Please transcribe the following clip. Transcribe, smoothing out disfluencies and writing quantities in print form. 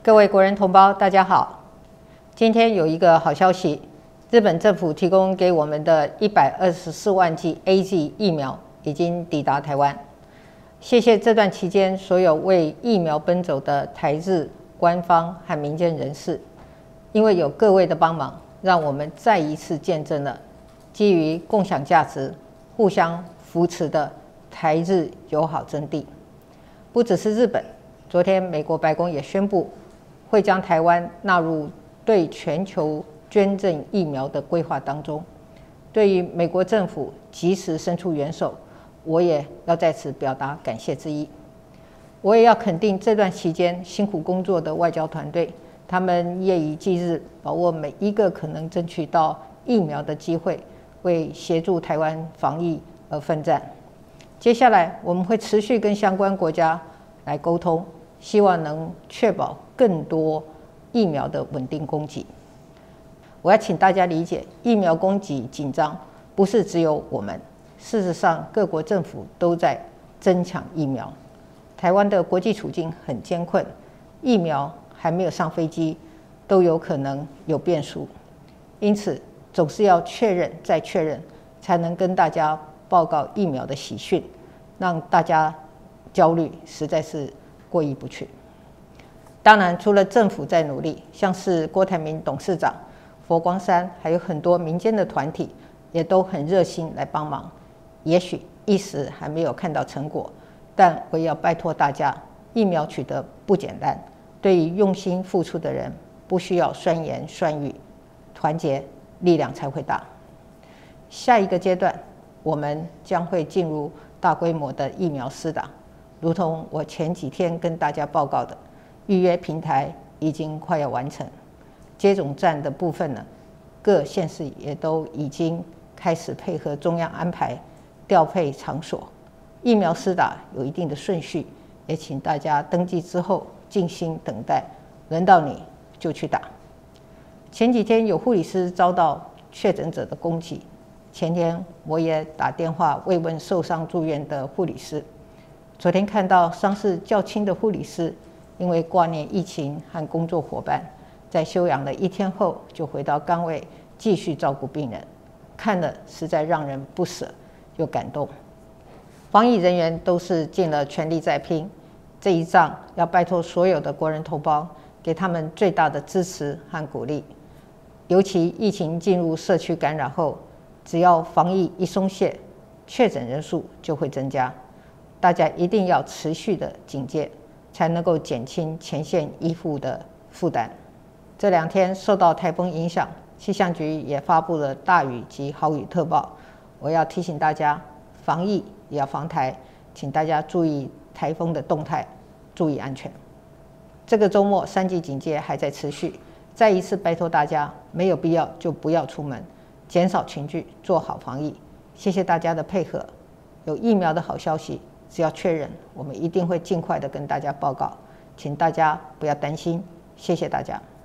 各位国人同胞，大家好！今天有一个好消息，日本政府提供给我们的124万剂 AZ 疫苗已经抵达台湾。谢谢这段期间所有为疫苗奔走的台日官方和民间人士，因为有各位的帮忙，让我们再一次见证了基于共享价值、互相扶持的台日友好真谛。不只是日本，昨天美国白宫也宣布，会将台湾纳入对全球捐赠疫苗的规划当中。对于美国政府及时伸出援手，我也要在此表达感谢之意。我也要肯定这段期间辛苦工作的外交团队，他们夜以继日，把握每一个可能争取到疫苗的机会，为协助台湾防疫而奋战。接下来我们会持续跟相关国家来沟通，希望能确保更多疫苗的稳定供给。我要请大家理解，疫苗供给紧张不是只有我们，事实上各国政府都在争抢疫苗。台湾的国际处境很艰困，疫苗还没有上飞机，都有可能有变数，因此总是要确认再确认，才能跟大家报告疫苗的喜讯，让大家焦虑实在是过意不去。当然，除了政府在努力，像是郭台铭董事长、佛光山，还有很多民间的团体，也都很热心来帮忙。也许一时还没有看到成果，但我也要拜托大家，疫苗取得不简单，对于用心付出的人，不需要酸言酸语，团结力量才会大。下一个阶段，我们将会进入大规模的疫苗施打，如同我前几天跟大家报告的，预约平台已经快要完成。接种站的部分呢，各县市也都已经开始配合中央安排调配场所。疫苗施打有一定的顺序，也请大家登记之后静心等待，轮到你就去打。前几天有护理师遭到确诊者的攻击，前天我也打电话慰问受伤住院的护理师。昨天看到伤势较轻的护理师，因为挂念疫情和工作伙伴，在休养了1天后就回到岗位继续照顾病人，看了实在让人不舍又感动。防疫人员都是尽了全力在拼，这一仗要拜托所有的国人同胞，给他们最大的支持和鼓励。尤其疫情进入社区感染后，只要防疫一松懈，确诊人数就会增加。大家一定要持续的警戒，才能够减轻前线医护的负担。这2天受到台风影响，气象局也发布了大雨及豪雨特报。我要提醒大家，防疫也要防台，请大家注意台风的动态，注意安全。这个周末3级警戒还在持续，再一次拜托大家，没有必要就不要出门，减少群聚，做好防疫。谢谢大家的配合。有疫苗的好消息，只要确认，我们一定会尽快的跟大家报告，请大家不要担心，谢谢大家。